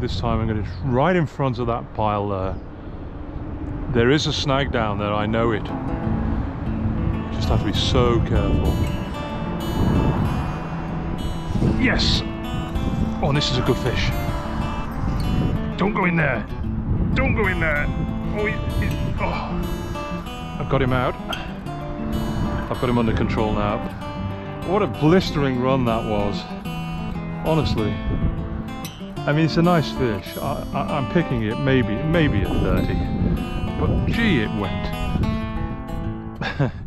this time. I'm going to right in front of that pile there. There is a snag down there, I know it. Just have to be so careful. Yes! Oh, this is a good fish. Don't go in there. Don't go in there. Oh, I've got him out. I've got him under control now. What a blistering run that was. Honestly. I mean, it's a nice fish. I'm picking it maybe at 30. But gee, it went.